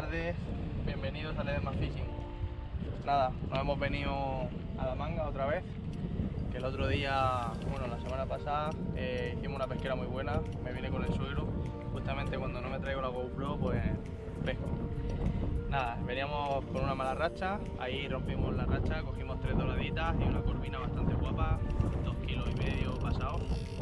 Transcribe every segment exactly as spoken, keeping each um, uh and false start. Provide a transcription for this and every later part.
tardes, bienvenidos a Ledesma Fishing. Nada, nos hemos venido a la manga otra vez, que el otro día, bueno, la semana pasada eh, hicimos una pesquera muy buena, me vine con el suegro, justamente cuando no me traigo la GoPro, pues pesco. Nada, veníamos con una mala racha, ahí rompimos la racha, cogimos tres doraditas y una corvina bastante guapa, dos kilos y medio pasados.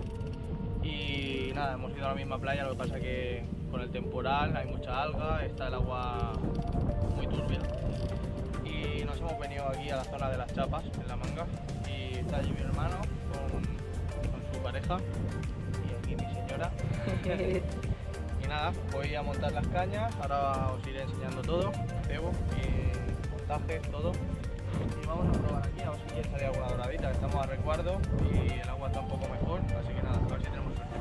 Y nada, hemos ido a la misma playa, lo que pasa que con el temporal hay mucha alga, está el agua muy turbia. Y nos hemos venido aquí a la zona de las chapas, en la manga. Y está allí mi hermano con, con su pareja y aquí mi señora. Y nada, voy a montar las cañas, ahora os iré enseñando todo, cebo y montaje, todo. Y vamos a probar aquí, a ver si sale alguna doradita, estamos a resguardo y el agua está un poco mejor, así que nada, a ver si tenemos suerte.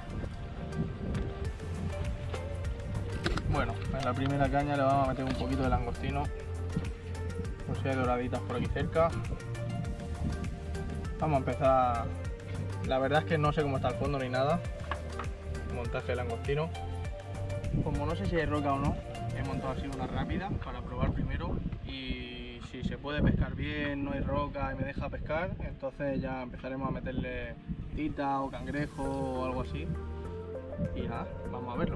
Bueno, en la primera caña le vamos a meter un poquito de langostino, por si hay doraditas por aquí cerca. Vamos a empezar, la verdad es que no sé cómo está el fondo ni nada, montaje de langostino. Como no sé si hay roca o no, he montado así una rápida para probar primero y si se puede pescar bien, no hay roca y me deja pescar, entonces ya empezaremos a meterle tita o cangrejo o algo así y nada, vamos a verlo.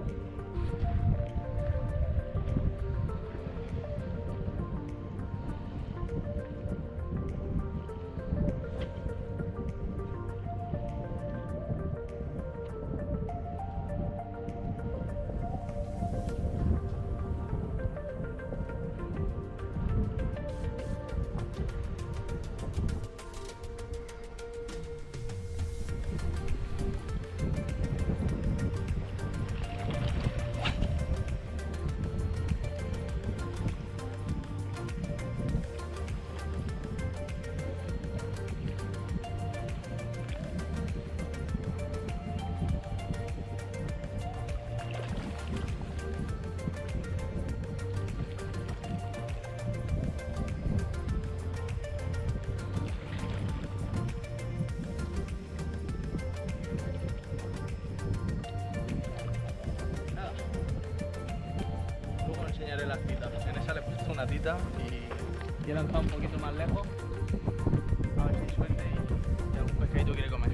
Las titas, en esa le he puesto una tita y, y he lanzado un poquito más lejos a ver si suelte y, y algún pescadito quiere comer.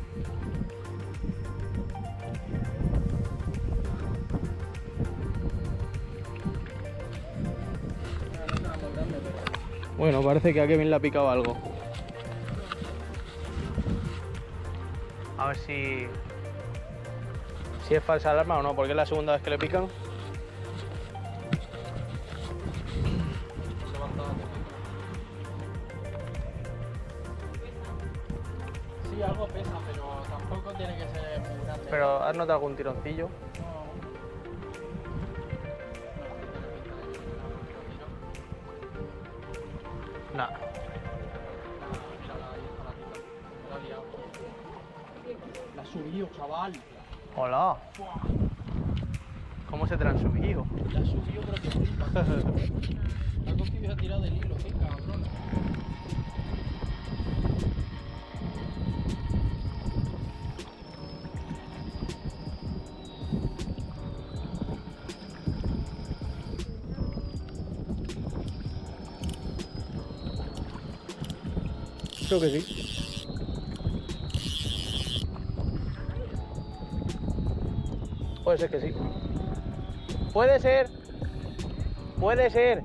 Bueno, parece que a Kevin le ha picado algo. A ver si si es falsa alarma o no, porque es la segunda vez que le pican. Sí, algo pesa, pero tampoco tiene que ser muy grande. Pero ¿has notado algún tironcillo? No. Nada. La ha subido, chaval. Hola. ¿Cómo se te la han subido? La ha subido, pero que flipa. Ha cogido y ha tirado del hilo, qué cabrón. Creo que sí. Puede ser que sí. Puede ser. Puede ser.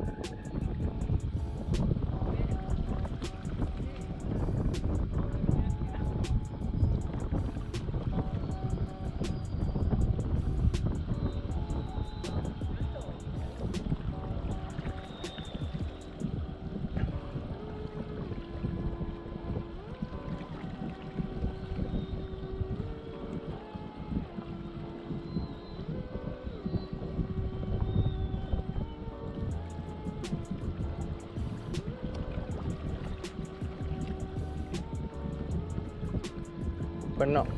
Pues no.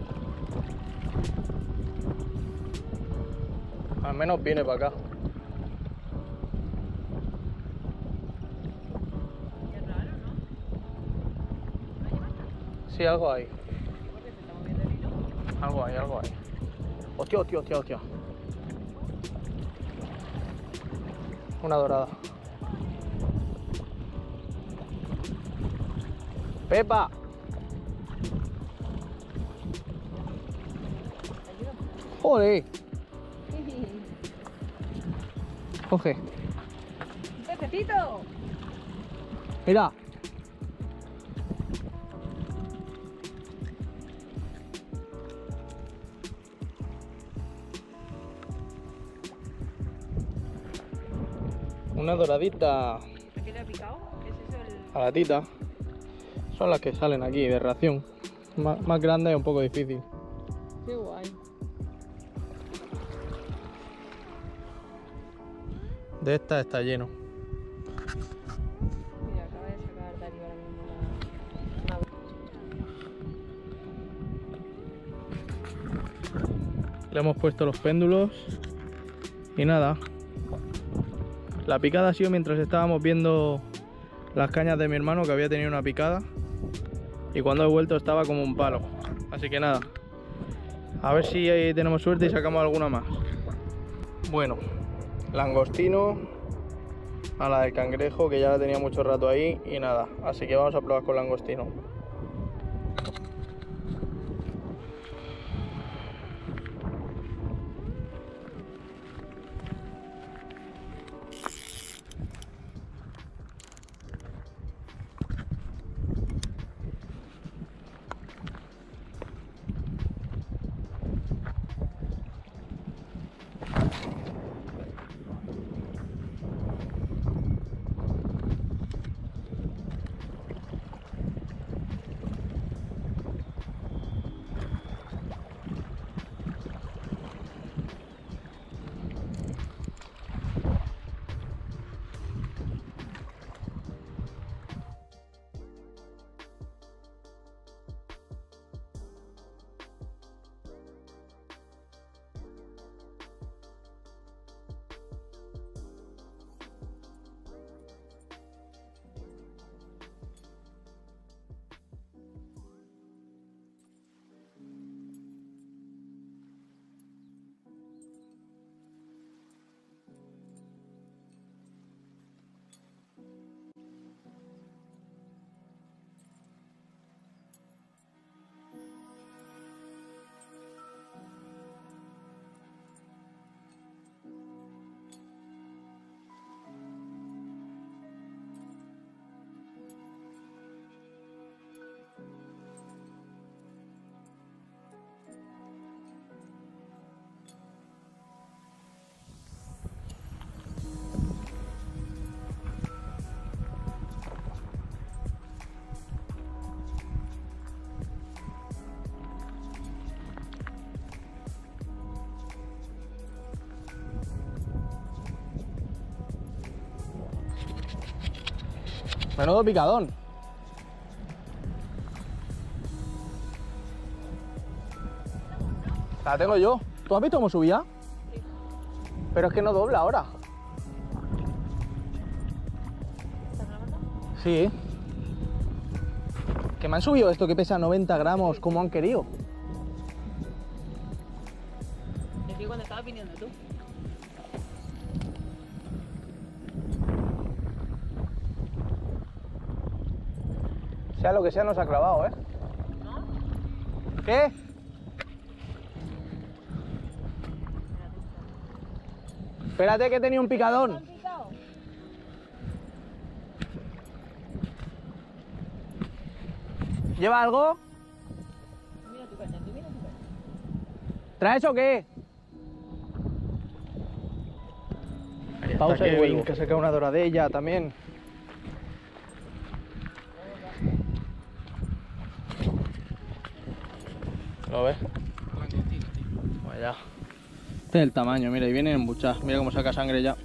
Al menos viene para acá. Qué raro, ¿no? Sí, algo hay. ¿Por qué se está moviendo el hilo? Algo hay, algo hay. Hostia, hostia, hostia, hostia. Una dorada. Pepa. Joder. Coge. ¡Un pececito! Mira. Una doradita. ¿A qué le ha picado? ¿Qué es eso? El... A la tita. Son las que salen aquí de ración. Más, más grande es un poco difícil. Qué guay. De esta está lleno. Mira, acaba de sacar Darío ahora mismo una... Le hemos puesto los péndulos. Y nada. La picada ha sido mientras estábamos viendo las cañas de mi hermano, que había tenido una picada. Y cuando he vuelto estaba como un palo. Así que nada. A ver si ahí tenemos suerte y sacamos alguna más. Bueno, langostino a la del cangrejo, que ya la tenía mucho rato ahí. Y nada, así que vamos a probar con langostino. Menudo picadón. La tengo yo. ¿Tú has visto cómo subía? Sí. Pero es que no dobla ahora. ¿Estás grabando? Sí. Que me han subido esto que pesa noventa gramos, como han querido. Es que cuando estabas viniendo tú. Sea lo que sea, nos ha clavado, ¿eh? ¿No? ¿Qué? Espérate que tenía un picadón. ¿Has picado? ¿Lleva algo? Mira tu caña, tú mira tu caña. ¿Traes o qué? Pausa y vuelvo. Que saca una doradella también. ¿Lo ves? Pues ya. Este es el tamaño, mira, y vienen embuchadas. Mira cómo saca sangre ya.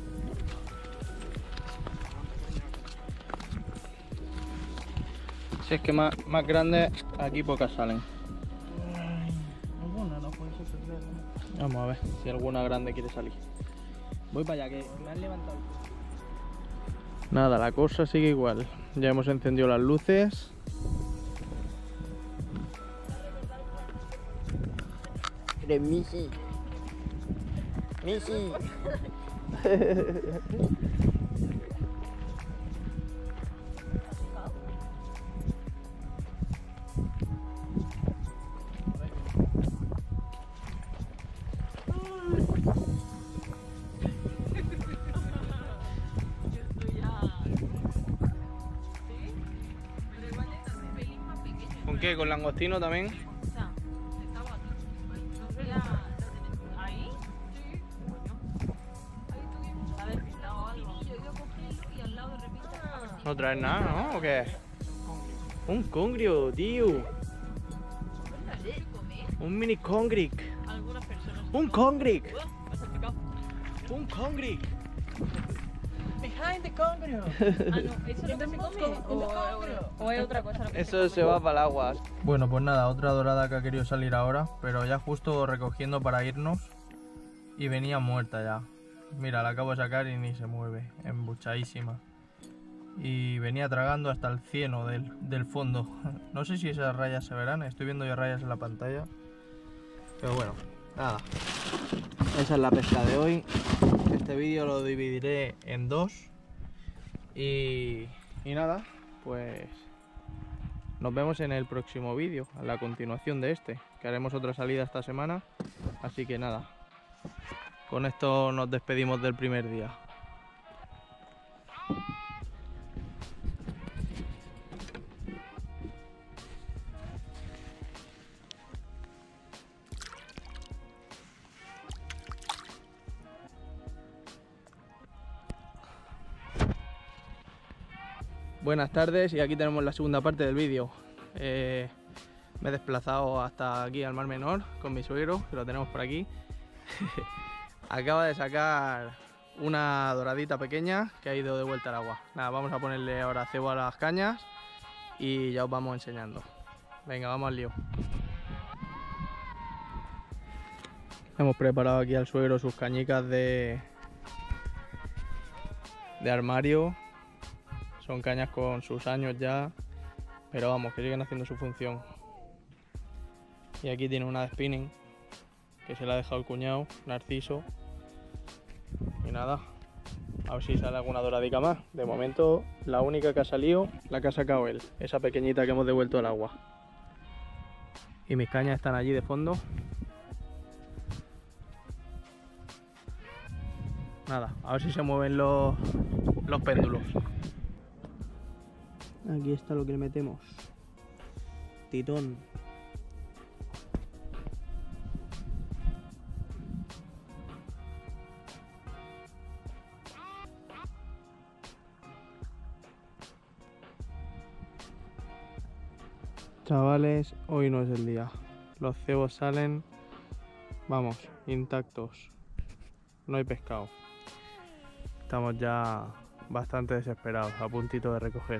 Si es que más, más grandes, aquí pocas salen. Alguna no puede ser. Vamos a ver si alguna grande quiere salir. Voy para allá, que me han levantado. Nada, la cosa sigue igual. Ya hemos encendido las luces. De Missy. Missy. ¿Con qué? ¿Con langostino también? O sea, estaba aquí. No sé, ya. ¿Ahí? Sí. Coño. Ahí tuvimos. A ver, despistado algo. Yo he ido a cogerlo y al lado de repente. No traes nada, ¿no? ¿O qué? Un congrio, tío. Un mini congric. Algunas personas. Un congric. Uh, me has salpicado. Un congric. Behind the congrio. Ah, no, ¿eso no se come? O, o, o es otra cosa lo que Eso se va para el agua. Bueno, pues nada, otra dorada que ha querido salir ahora, pero ya justo recogiendo para irnos y venía muerta ya. Mira, la acabo de sacar y ni se mueve, embuchadísima. Y venía tragando hasta el cieno del, del fondo. No sé si esas rayas se verán, estoy viendo ya rayas en la pantalla. Pero bueno, nada. Esa es la pesca de hoy. Este vídeo lo dividiré en dos. Y, y nada, pues nos vemos en el próximo vídeo, a la continuación de este, que haremos otra salida esta semana. Así que nada, con esto nos despedimos del primer día. Buenas tardes, y aquí tenemos la segunda parte del vídeo. Eh, me he desplazado hasta aquí al Mar Menor con mi suegro, que lo tenemos por aquí. Acaba de sacar una doradita pequeña que ha ido de vuelta al agua. Nada, vamos a ponerle ahora cebo a las cañas y ya os vamos enseñando. Venga, vamos al lío. Hemos preparado aquí al suegro sus cañicas de, de armario. Son cañas con sus años ya, pero vamos, que siguen haciendo su función. Y aquí tiene una de spinning, que se la ha dejado el cuñado, Narciso. Y nada, a ver si sale alguna doradica más. De momento, la única que ha salido, la que ha sacado él, esa pequeñita que hemos devuelto al agua. Y mis cañas están allí de fondo. Nada, a ver si se mueven los, los péndulos. Aquí está lo que le metemos. Titón. Chavales, hoy no es el día. Los cebos salen, vamos, intactos. No hay pescado. Estamos ya bastante desesperados, a puntito de recoger.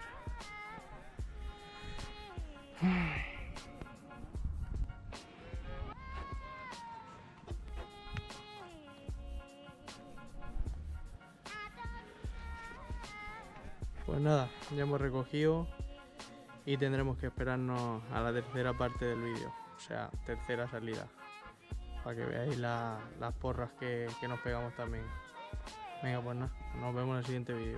Pues nada, ya hemos recogido y tendremos que esperarnos a la tercera parte del vídeo, o sea, tercera salida, para que veáis la, las porras que, que nos pegamos también. Venga, pues nada, nos vemos en el siguiente vídeo.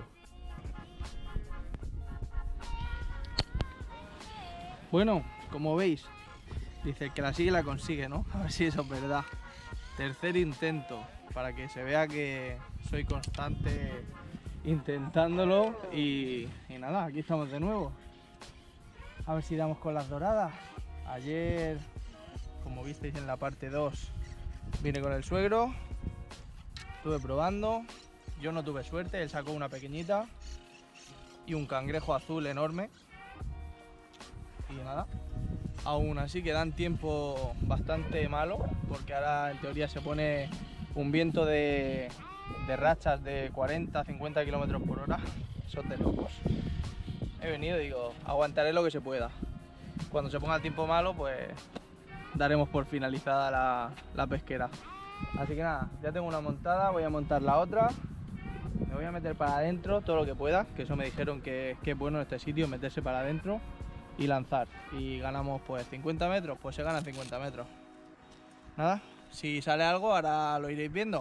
Bueno, como veis, dice el que la sigue la consigue, ¿no? A ver si eso es verdad. Tercer intento, para que se vea que soy constante intentándolo. Y, y nada, aquí estamos de nuevo. A ver si damos con las doradas. Ayer, como visteis en la parte dos, vine con el suegro, estuve probando. Yo no tuve suerte, él sacó una pequeñita y un cangrejo azul enorme. Y nada, aún así que dan tiempo bastante malo, porque ahora en teoría se pone un viento de, de rachas de cuarenta a cincuenta kilómetros por hora. Son de locos. He venido y digo, aguantaré lo que se pueda. Cuando se ponga el tiempo malo, pues daremos por finalizada la, la pesquera. Así que nada, ya tengo una montada, voy a montar la otra. Me voy a meter para adentro todo lo que pueda, que eso me dijeron que, que es bueno en este sitio, meterse para adentro y lanzar. Y ganamos pues cincuenta metros, pues se gana cincuenta metros. Nada, si sale algo ahora lo iréis viendo.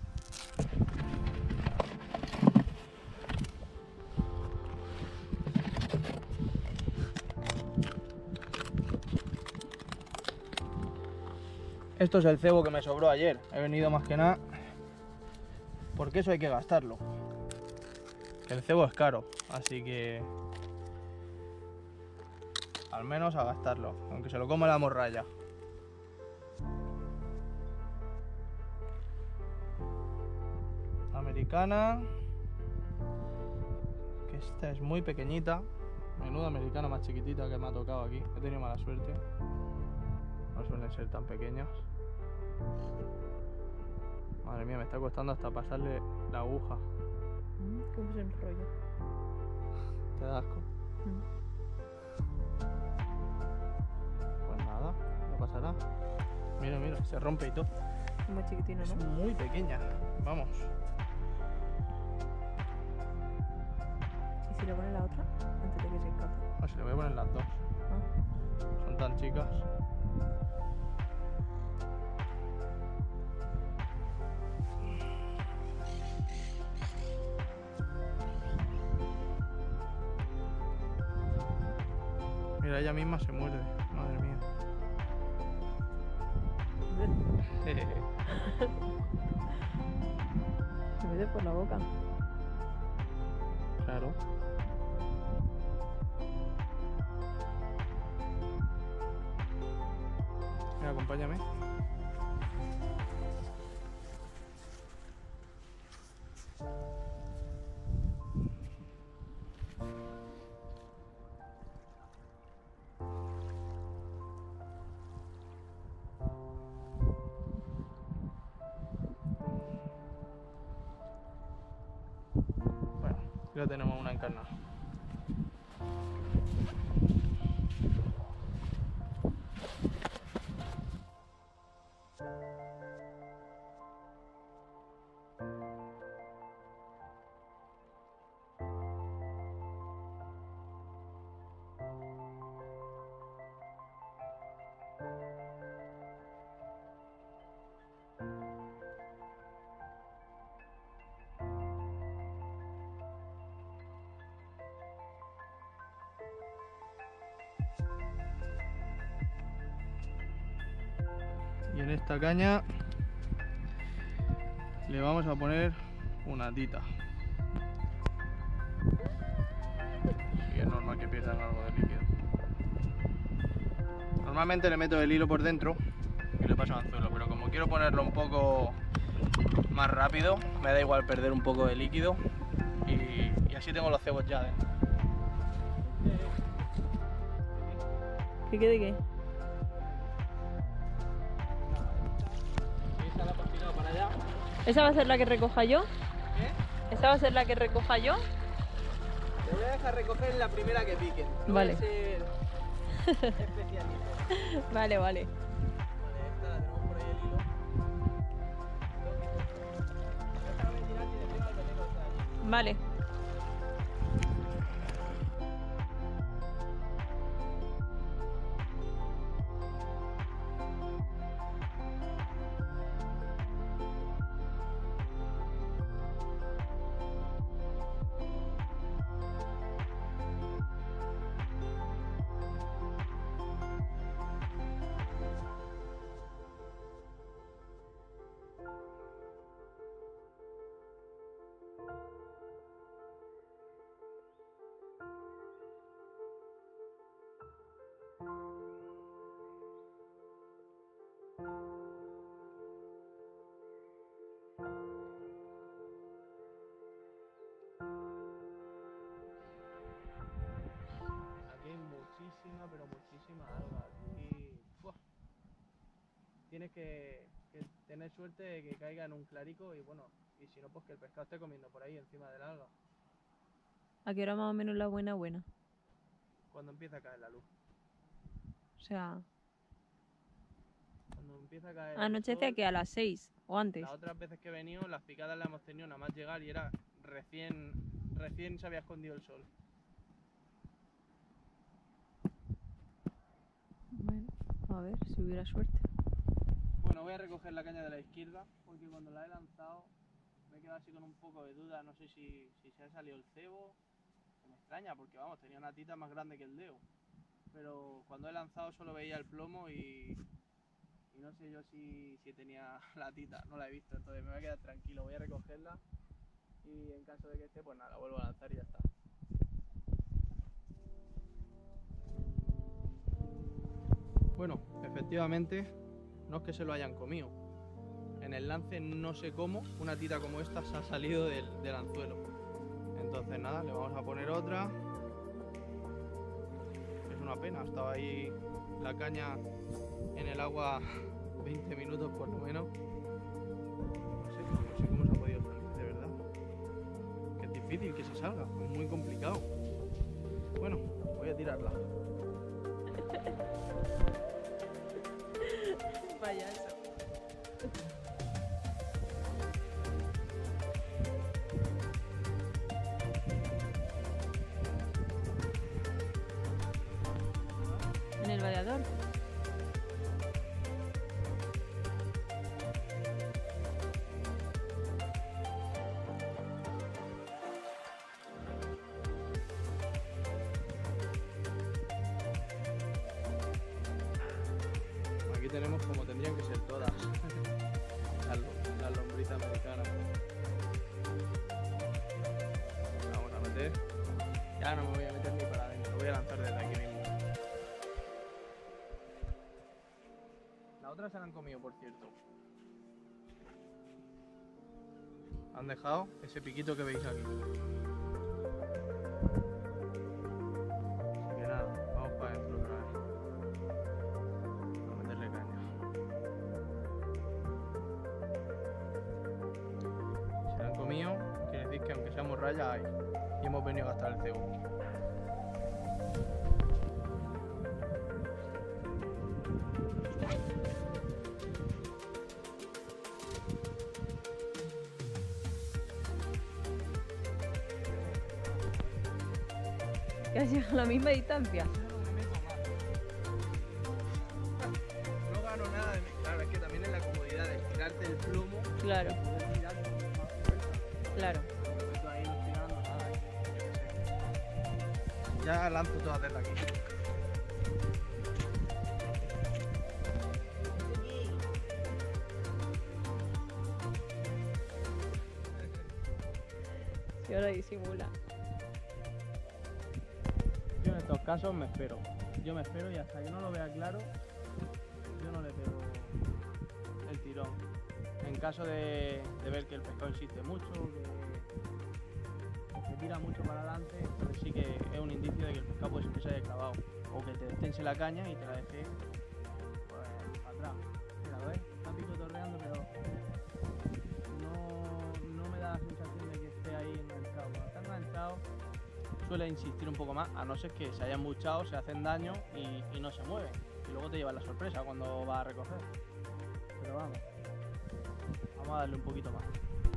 Esto es el cebo que me sobró ayer. He venido más que nada porque eso hay que gastarlo. El cebo es caro, así que al menos a gastarlo, aunque se lo coma la morralla. Americana, que esta es muy pequeñita. Menuda americana más chiquitita que me ha tocado aquí. He tenido mala suerte. No suelen ser tan pequeñas. Madre mía, me está costando hasta pasarle la aguja. ¿Cómo se enrolla? ¿Te da asco? Mm. Pues nada, no pasará. Mira, mira, se rompe y todo. Es muy chiquitina, Es ¿no? muy pequeña. Vamos. ¿Y si le pones la otra? Antes de que se escape. No, si le voy a poner las dos. Ah. Son tan chicas. Mira, ella misma se muerde. Madre mía. Se mete por la boca. Claro. Mira, acompáñame. Bueno, ya tenemos una encarnada. Y en esta caña le vamos a poner una tita. Y es normal que pierdan algo de líquido. Normalmente le meto el hilo por dentro y le paso anzuelo, pero como quiero ponerlo un poco más rápido, me da igual perder un poco de líquido y, y así tengo los cebos ya dentro. ¿Qué quede qué? Esa la hemos tirado para allá. ¿Esa va a ser la que recoja yo? ¿Qué? ¿Esa va a ser la que recoja yo? Te voy a dejar recoger la primera que piquen. No Vale. voy a ser especialista. Vale, vale. Vale, esta la tenemos por ahí el hilo. Déjame tirar y le pego al veneno hasta allí. Vale. Aquí hay muchísima, pero muchísima alga. Aquí, ¡buah! Tienes que, que tener suerte de que caiga en un clarico y bueno, y si no, pues que el pescado esté comiendo por ahí encima del alga. ¿A qué hora más o menos la buena buena? Cuando empieza a caer la luz. O sea, Cuando empieza a caer el anochece sol, que a las seis o antes. las otras veces que he venido, las picadas las hemos tenido nada más llegar y era recién, recién se había escondido el sol. Bueno, a ver si hubiera suerte. Bueno, voy a recoger la caña de la izquierda porque cuando la he lanzado me he quedado así con un poco de duda, no sé si, si se ha salido el cebo, que me extraña porque vamos, tenía una tita más grande que el dedo, pero cuando he lanzado solo veía el plomo y, y no sé yo si, si tenía la tita, no la he visto, entonces me voy a quedar tranquilo, voy a recogerla y en caso de que esté, pues nada, la vuelvo a lanzar y ya está. Bueno, efectivamente, no es que se lo hayan comido. En el lance, no sé cómo, una tita como esta se ha salido del, del anzuelo. Entonces nada, le vamos a poner otra. Es una pena, estaba ahí la caña en el agua veinte minutos por lo menos. No sé, no sé cómo se ha podido salir, de verdad. Que es difícil que se salga, es muy complicado. Bueno, voy a tirarla. Vaya eso. En el vallador. Aquí tenemos como tendrían que ser todas las, las lombrices americanas. Vamos a meter. Ya no me voy a meter ni para adentro, voy a lanzar desde aquí mismo. Las otras se la han comido, por cierto. Han dejado ese piquito que veis aquí. Así que nada, vamos para adentro otra vez. A meterle caña. Se la han comido, quiere decir que aunque seamos rayas hay. Y hemos venido a gastar el cebo. Que has llegado a la misma distancia. No gano nada de... Claro, es que también es la comodidad de estirarte el plomo. Claro, Y poder tirar con más fuerza. claro. Esto ahí no estoy ganando nada, ¿eh? Yo qué sé. Ya lanzo todas desde aquí. Y ahora disimula. Yo en estos casos me espero. Yo me espero y hasta que no lo vea claro, yo no le pego el tirón. En caso de, de ver que el pescado insiste mucho, que, que tira mucho para adelante, pues sí que es un indicio de que el pescado puede ser que se haya clavado. O que te destense la caña y te la deje pues, para atrás. Mira, ¿lo ves? Está picotorreando, pero no, no me da la sensación de que esté ahí enganchado. Cuando está enganchado suele insistir un poco más, a no ser que se hayan embuchado, se hacen daño y, y no se mueven. Y luego te llevan la sorpresa cuando vas a recoger. Pero vamos, vamos a darle un poquito más.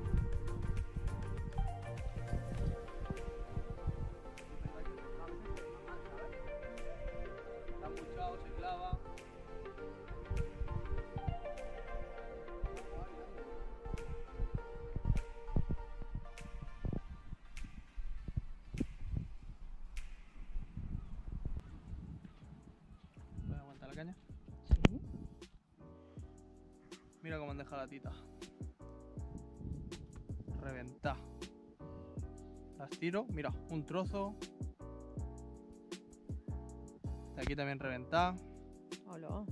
Está embuchado, se clava. ¿Puedes aguantar la caña? Sí. Mira cómo han dejado la tita. Reventar. Las tiro, mira, un trozo. De aquí también reventar. Hola.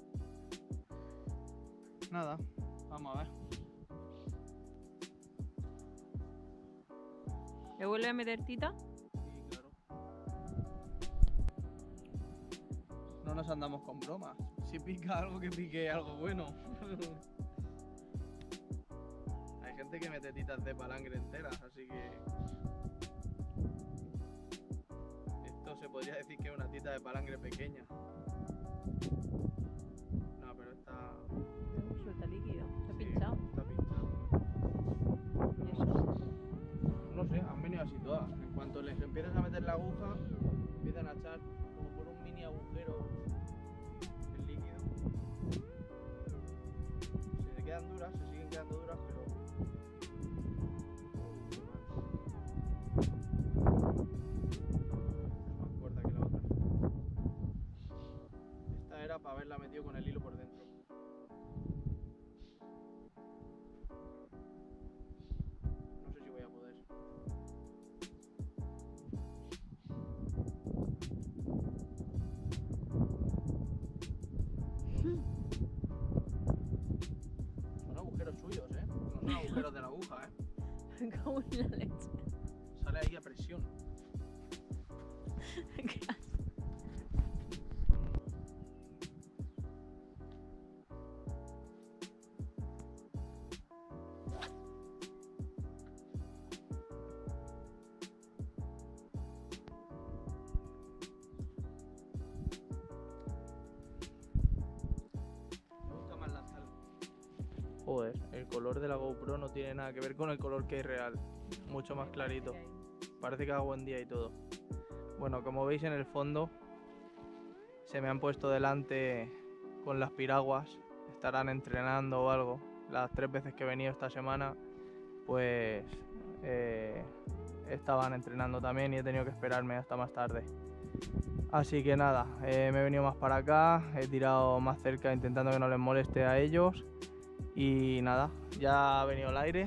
Nada, vamos a ver. ¿Le vuelve a meter tita? Sí, claro. No nos andamos con bromas. Si pica algo, que pique algo bueno. Hay gente que mete titas de palangre enteras, así que... Esto se podría decir que es una tita de palangre pequeña. No, pero está... Suelta líquido. Está sí, pinchado. está pinchado. ¿Y eso? No sé, han venido así todas. En cuanto les empiezas a meter la aguja, empiezan a echar como por un mini agujero el líquido. Se quedan duras, se siguen quedando duras, pero... Es más cuerda que la otra. Esta era para haberla metido con el hilo por dentro. No sé si voy a poder. cago en la leche. Sale ahí a presión. Qué asco. Me gusta más la sal. Joder, el color de la GoPro no tiene nada que ver con el color que es real. Mucho más clarito. Parece que hago buen día y todo. Bueno, como veis en el fondo, se me han puesto delante con las piraguas. Estarán entrenando o algo. Las tres veces que he venido esta semana, pues eh, estaban entrenando también y he tenido que esperarme hasta más tarde. Así que nada, eh, me he venido más para acá, he tirado más cerca intentando que no les moleste a ellos. Y nada, ya ha venido el aire.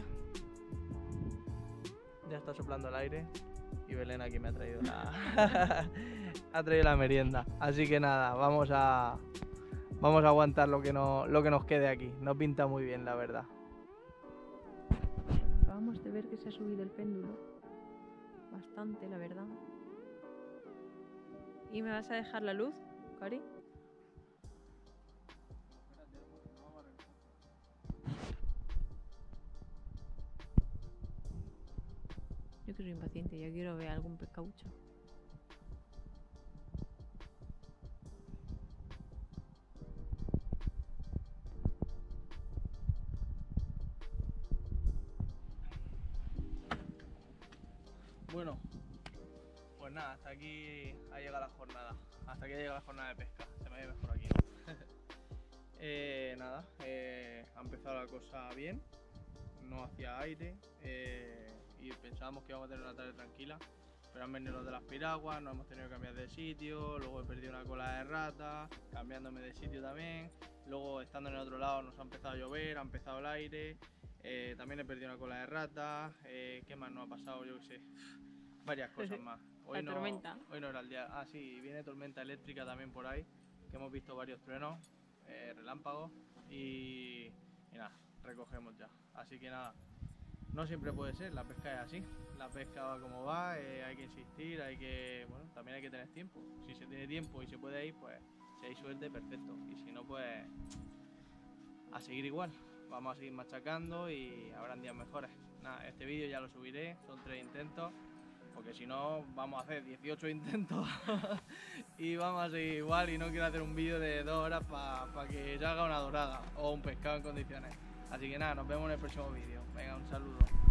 Ya está soplando el aire. Y Belén aquí me ha traído la ha traído la merienda. Así que nada, vamos a vamos a aguantar lo que no, lo que nos quede aquí. No pinta muy bien, la verdad. Acabamos de ver que se ha subido el péndulo. Bastante, la verdad. ¿Y me vas a dejar la luz, Cari? Yo que soy impaciente, yo quiero ver algún pescaucho. Bueno, pues nada, hasta aquí ha llegado la jornada. Hasta aquí ha llegado la jornada de pesca. Se me ve mejor aquí, ¿no? eh, nada, eh, ha empezado la cosa bien. No hacía aire eh, y pensábamos que íbamos a tener una tarde tranquila, pero han venido los de las piraguas, nos hemos tenido que cambiar de sitio, luego he perdido una cola de rata, cambiándome de sitio también, luego estando en el otro lado nos ha empezado a llover, ha empezado el aire, eh, también he perdido una cola de rata, eh, ¿qué más nos ha pasado? Yo qué sé, varias cosas más. Hoy La no, tormenta. Hoy no era el día, ah sí, viene tormenta eléctrica también por ahí, que hemos visto varios truenos, eh, relámpagos y, y nada, recogemos ya. Así que nada, no siempre puede ser, la pesca es así, la pesca va como va, eh, hay que insistir, hay que, bueno, también hay que tener tiempo. Si se tiene tiempo y se puede ir, pues si hay suerte, perfecto, y si no, pues a seguir igual, vamos a seguir machacando y habrán días mejores. Nada, este vídeo ya lo subiré, son tres intentos, porque si no vamos a hacer dieciocho intentos y vamos a seguir igual y no quiero hacer un vídeo de dos horas para pa que salga una dorada o un pescado en condiciones. Así que nada, nos vemos en el próximo vídeo. Venga, un saludo.